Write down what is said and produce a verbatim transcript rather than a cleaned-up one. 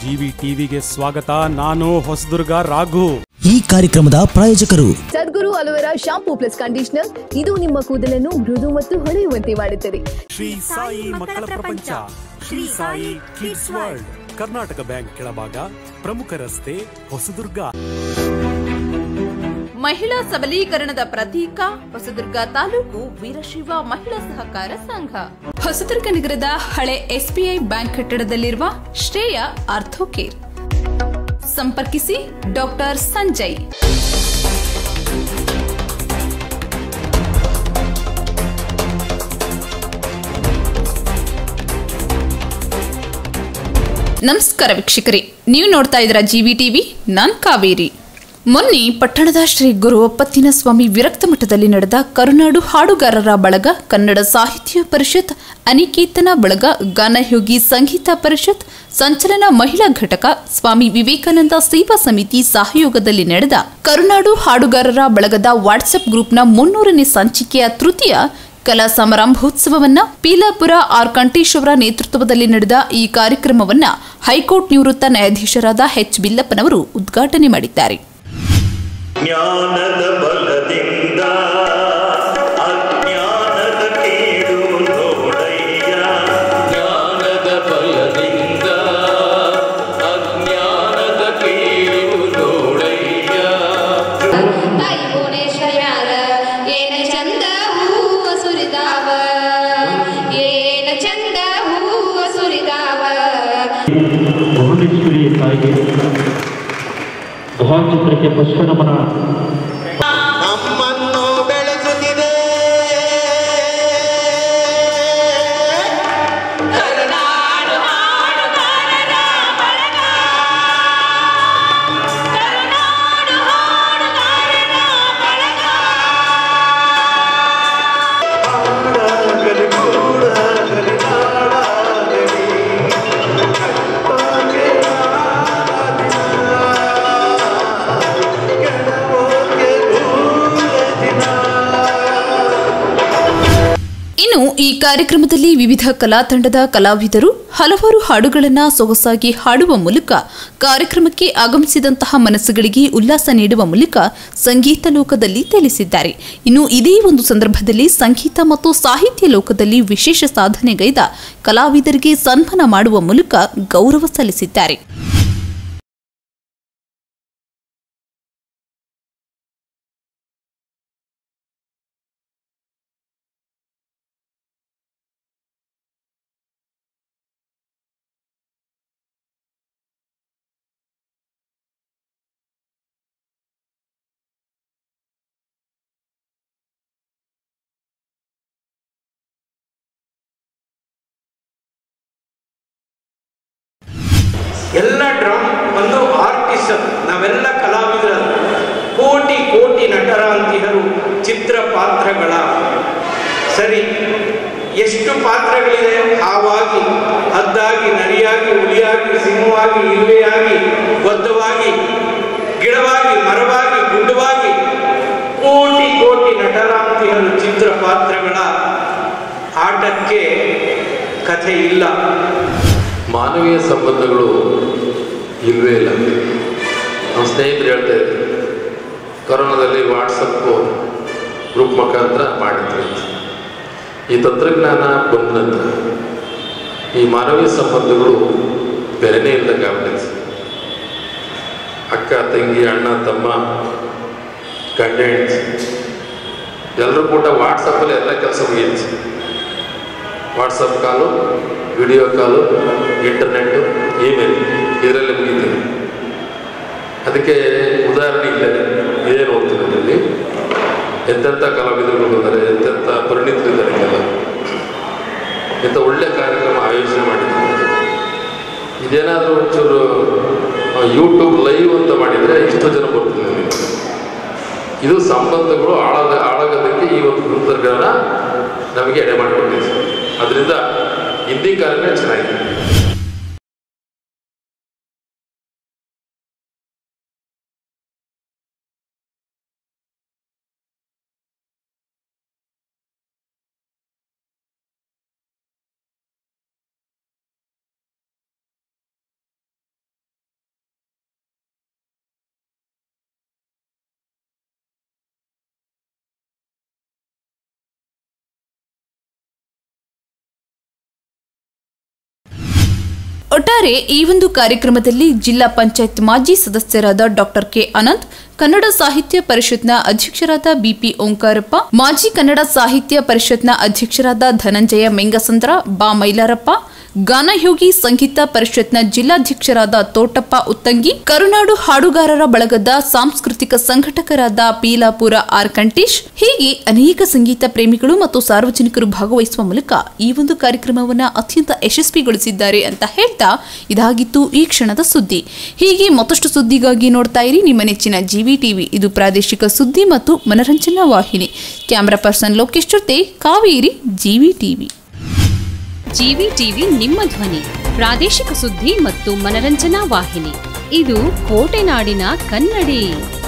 GV ಟಿವಿಗೆ ಸ್ವಾಗತ. ನಾನು ಹೊಸದುರ್ಗ ರಾಘು. ಈ ಕಾರ್ಯಕ್ರಮದ ಪ್ರಾಯೋಜಕರು Sadguru aloe vera shampoo plus conditioner. ಇದು ನಿಮ್ಮ ಕೂದಲನ್ನು ಮೃದು ಮತ್ತು ಹೊಳೆಯುವಂತೆ ಮಾಡುತ್ತದೆ. ಶ್ರೀ ಸಾಯಿ ಮಕ್ಕಳ ಪ್ರಪಂಚ, Shri Sai kids world, Karnataka bank ಕೆಳಭಾಗ, ಪ್ರಮುಖ ರಸ್ತೆ, ಹೊಸದುರ್ಗ. ಮಹಿಳಾ ಸಬಲೀಕರಣದ ಪ್ರತೀಕ ಹೊಸದುರ್ಗ ತಾಲೂಕು ವೀರಶೈವ ಮಹಿಳಾ ಸಹಕಾರ ಸಂಘ. ಹೊಸದುರ್ಗ ನಗರದ ಹಳೆ ಎಸ್ಬಿಐ ಬ್ಯಾಂಕ್ ಕಟ್ಟಡದಲ್ಲಿರುವ ಶ್ರೇಯ ಆರ್ಥೋಕೇರ್. ಸಂಪರ್ಕಿಸಿ ಡಾಕ್ಟರ್ ಸಂಜಯ್. ನಮಸ್ಕಾರ ವೀಕ್ಷಕರೇ, ನೀವು ನೋಡ್ತಾ ಇದ್ದೀರಾ ಜಿವಿ ಟಿವಿ. ನಾನ್ ಕಾವೇರಿ. ಮೊನ್ನೆ ಪಟ್ಟಣದ ಶ್ರೀ ಗುರು ಒಪ್ಪತ್ತಿನ ಸ್ವಾಮಿ ವಿರಕ್ತ ಮಠದಲ್ಲಿ ನಡೆದ ಕರುನಾಡು ಹಾಡುಗಾರರ ಬಳಗ, ಕನ್ನಡ ಸಾಹಿತ್ಯ ಪರಿಷತ್, ಅನಿಕೇತನ ಬಳಗ, ಗಾನಯೋಗಿ ಸಂಗೀತ ಪರಿಷತ್, ಸಂಚಲನ ಮಹಿಳಾ ಘಟಕ, ಸ್ವಾಮಿ ವಿವೇಕಾನಂದ ಸೇವಾ ಸಮಿತಿ ಸಹಯೋಗದಲ್ಲಿ ನಡೆದ ಕರುನಾಡು ಹಾಡುಗಾರರ ಬಳಗದ ವಾಟ್ಸ್ಆಪ್ ಗ್ರೂಪ್ನ ಮುನ್ನೂರನೇ ಸಂಚಿಕೆಯ ತೃತೀಯ ಕಲಾ ಸಮಾರಂಭೋತ್ಸವವನ್ನ ಪೀಲಾಪುರ ಆರ್ ಕಂಠೇಶ್ ಅವರ ನೇತೃತ್ವದಲ್ಲಿ ನಡೆದ ಈ ಕಾರ್ಯಕ್ರಮವನ್ನ ಹೈಕೋರ್ಟ್ ನಿವೃತ್ತ ನ್ಯಾಯಾಧೀಶರಾದ ಎಚ್ ಬಿಲ್ಲಪ್ಪನವರು ಉದ್ಘಾಟನೆ ಮಾಡಿದ್ದಾರೆ. ಜ್ಞಾನದ ಬಲದಿಂದ ಅಜ್ಞಾನದ ಕೇಡು ನೋಡಯ್ಯ, ಜ್ಞಾನದ ಬಲದಿಂದ ಅಜ್ಞಾನದ ಕೇಡು ನೋಡಯ್ಯ. ತಾಯಿ ಭುವನೇಶ್ವರ್ಯಾರ ಏನ ಚಂದ ಹೂವ ಸುರಿದಾವ, ಏನ ಚಂದ ಹೂವ ಸುರಿದಾವ. ಭುವನೇಶ್ವರಿ ತಾಯಿಗೆ ಭಾವಚಿತ್ರಕ್ಕೆ ಪುಷ್ಪ ನಮನ. ನಮ್ಮನ್ನು ಬೆಳೆಸುತ್ತಿದೆ ಕರುನಾಡು ಹಾಡುಗಾರರ ಬಳಗ, ಕರುನಾಡು ಹಾಡುಗಾರರ ಬಳಗ. ಹಾಡಾಗಲಿ ಕೂಡಾಗಲಿ ನಾಡಾಗಲಿ ಕಟ್ಟಾಗೆ ಇನ್ನು ಈ ಕಾರ್ಯಕ್ರಮದಲ್ಲಿ ವಿವಿಧ ಕಲಾ ತಂಡದ ಕಲಾವಿದರು ಹಲವಾರು ಹಾಡುಗಳನ್ನು ಸೊಗಸಾಗಿ ಹಾಡುವ ಮೂಲಕ ಕಾರ್ಯಕ್ರಮಕ್ಕೆ ಆಗಮಿಸಿದಂತಹ ಮನಸ್ಸುಗಳಿಗೆ ಉಲ್ಲಾಸ ನೀಡುವ ಮೂಲಕ ಸಂಗೀತ ಲೋಕದಲ್ಲಿ ತೇಲಿಸಿದ್ದಾರೆ. ಇನ್ನು ಇದೇ ಒಂದು ಸಂದರ್ಭದಲ್ಲಿ ಸಂಗೀತ ಮತ್ತು ಸಾಹಿತ್ಯ ಲೋಕದಲ್ಲಿ ವಿಶೇಷ ಸಾಧನೆಗೈದ ಕಲಾವಿದರಿಗೆ ಸನ್ಮಾನ ಮಾಡುವ ಮೂಲಕ ಗೌರವ ಸಲ್ಲಿಸಿದ್ದಾರೆ. ಎಲ್ಲ ಡ್ರಾಮ್ ಒಂದು ಆರ್ಟಿಸ್ಟ್, ನಾವೆಲ್ಲ ಕಲಾವಿದರು, ಕೋಟಿ ಕೋಟಿ ನಟರಾಂತಿಹರು, ಚಿತ್ರ ಪಾತ್ರಗಳ ಸರಿ ಎಷ್ಟು ಪಾತ್ರಗಳಿದೆ. ಹಾವಾಗಿ, ಹದ್ದಾಗಿ, ನರಿಯಾಗಿ, ಹುಲಿಯಾಗಿ, ಸಿಂಹವಾಗಿ, ಇರುವೆಯಾಗಿ, ಬದ್ಧವಾಗಿ, ಗಿಡವಾಗಿ, ಮರವಾಗಿ, ಗುಡ್ಡವಾಗಿ, ಕೋಟಿ ಕೋಟಿ ನಟರಾಂತಿಹರು, ಚಿತ್ರ ಪಾತ್ರಗಳ ಆಟಕ್ಕೆ ಕಥೆ ಇಲ್ಲ. ಮಾನವೀಯ ಸಂಬಂಧಗಳು ಇಲ್ಲವೇ ಇಲ್ಲ. ನಮ್ಮ ಸ್ನೇಹಿತರು ಹೇಳ್ತಾ ಇದ್ರು, ಕೊರೋನಾದಲ್ಲಿ ವಾಟ್ಸಪ್ಪು ಗ್ರೂಪ್ ಮುಖಾಂತರ ಮಾಡಿದ್ರು. ಈ ತಂತ್ರಜ್ಞಾನ ಬಂದ ನಂತರ ಈ ಮಾನವೀಯ ಸಂಬಂಧಗಳು ಬೆಲೆನೇ ಇಲ್ಲದಂಗೆ ಆಗ್ಬಿಟ್ಟಿದೆ. ಅಕ್ಕ ತಂಗಿ, ಅಣ್ಣ ತಮ್ಮ, ಗಂಡ ಹೆಂಡತಿ ಎಲ್ಲರೂ ಕೂಡ ವಾಟ್ಸಪ್ಪಲ್ಲಿ ಎಲ್ಲ ಕೆಲಸ ಮುಗಿಯುತ್ತೆ. WhatsApp call, video call, internet, email ಇದರಲ್ಲೇ ಮುಗಿತೀವಿ. ಅದಕ್ಕೆ ಉದಾಹರಣೆ ಇಲ್ಲ, ಇದೇ ನೋಡ್ತೀವಿ. ಅದರಲ್ಲಿ ಎಂತೆಂಥ ಕಲಾವಿದರು ಬಂದರೆ, ಎಂತೆಂಥ ಪರಿಣಿತರಿದ್ದಾರೆ. ಎಲ್ಲ ಇಂಥ ಒಳ್ಳೆ ಕಾರ್ಯಕ್ರಮ ಆಯೋಜನೆ ಮಾಡಿದ್ದಾರೆ. ಇದೇನಾದರೂ ಒಂಚೂರು ಯೂಟ್ಯೂಬ್ ಲೈವ್ ಅಂತ ಮಾಡಿದರೆ ಇಷ್ಟು ಜನ ಬರ್ತಿದ್ದಾರೆ. ಇದು ಸಂಬಂಧಗಳು ಆಳಾಗ ಆಳಾಗೋದಕ್ಕೆ ಈ ಒಂದು ತಂತ್ರಜ್ಞಾನ ನಮಗೆ ಎಡೆ ಮಾಡಿಕೊಟ್ಟಿದೆ. ಅದರಿಂದ ಹಿಂದಿ ಕಾರ್ಯಕ್ರಮ ಚೆನ್ನಾಗಿದೆ. ಒಟ್ಟಾರೆ ಈ ಒಂದು ಕಾರ್ಯಕ್ರಮದಲ್ಲಿ ಜಿಲ್ಲಾ ಪಂಚಾಯತ್ ಮಾಜಿ ಸದಸ್ಯರಾದ ಡಾಕ್ಟರ್ ಕೆ ಅನಂತ್, ಕನ್ನಡ ಸಾಹಿತ್ಯ ಪರಿಷತ್ನ ಅಧ್ಯಕ್ಷರಾದ ಬಿಪಿ ಓಂಕಾರಪ್ಪ, ಮಾಜಿ ಕನ್ನಡ ಸಾಹಿತ್ಯ ಪರಿಷತ್ನ ಅಧ್ಯಕ್ಷರಾದ ಧನಂಜಯ ಮೆಂಗಸಂದ್ರ, ಬಾ ಮೈಲಾರಪ್ಪ, ಗಾನಯೋಗಿ ಸಂಗೀತ ಪರಿಷತ್ನ ಜಿಲ್ಲಾಧ್ಯಕ್ಷರಾದ ತೋಟಪ್ಪ ಉತ್ತಂಗಿ, ಕರುನಾಡು ಹಾಡುಗಾರರ ಬಳಗದ ಸಾಂಸ್ಕೃತಿಕ ಸಂಘಟಕರಾದ ಪೀಲಾಪುರ ಆರ್ ಕಂಟೀಶ್, ಹೀಗೆ ಅನೇಕ ಸಂಗೀತ ಪ್ರೇಮಿಗಳು ಮತ್ತು ಸಾರ್ವಜನಿಕರು ಭಾಗವಹಿಸುವ ಮೂಲಕ ಈ ಒಂದು ಕಾರ್ಯಕ್ರಮವನ್ನು ಅತ್ಯಂತ ಯಶಸ್ವಿಗೊಳಿಸಿದ್ದಾರೆ ಅಂತ ಹೇಳ್ತಾ ಇದಾಗಿತ್ತು ಈ ಕ್ಷಣದ ಸುದ್ದಿ. ಹೀಗೆ ಮತ್ತಷ್ಟು ಸುದ್ದಿಗಾಗಿ ನೋಡ್ತಾ ಇರಿ ನಿಮ್ಮ ನೆಚ್ಚಿನ ಜಿವಿ ಟಿವಿ. ಇದು ಪ್ರಾದೇಶಿಕ ಸುದ್ದಿ ಮತ್ತು ಮನರಂಜನಾ ವಾಹಿನಿ. ಕ್ಯಾಮರಾ ಪರ್ಸನ್ ಲೋಕೇಶ್ ಜೊತೆ Kaveri, GV TV. GV TV ನಿಮ್ಮ ಧ್ವನಿ, ಪ್ರಾದೇಶಿಕ ಸುದ್ದಿ ಮತ್ತು ಮನರಂಜನಾ ವಾಹಿನಿ. ಇದು ಕೋಟೆನಾಡಿನ ಕನ್ನಡಿ.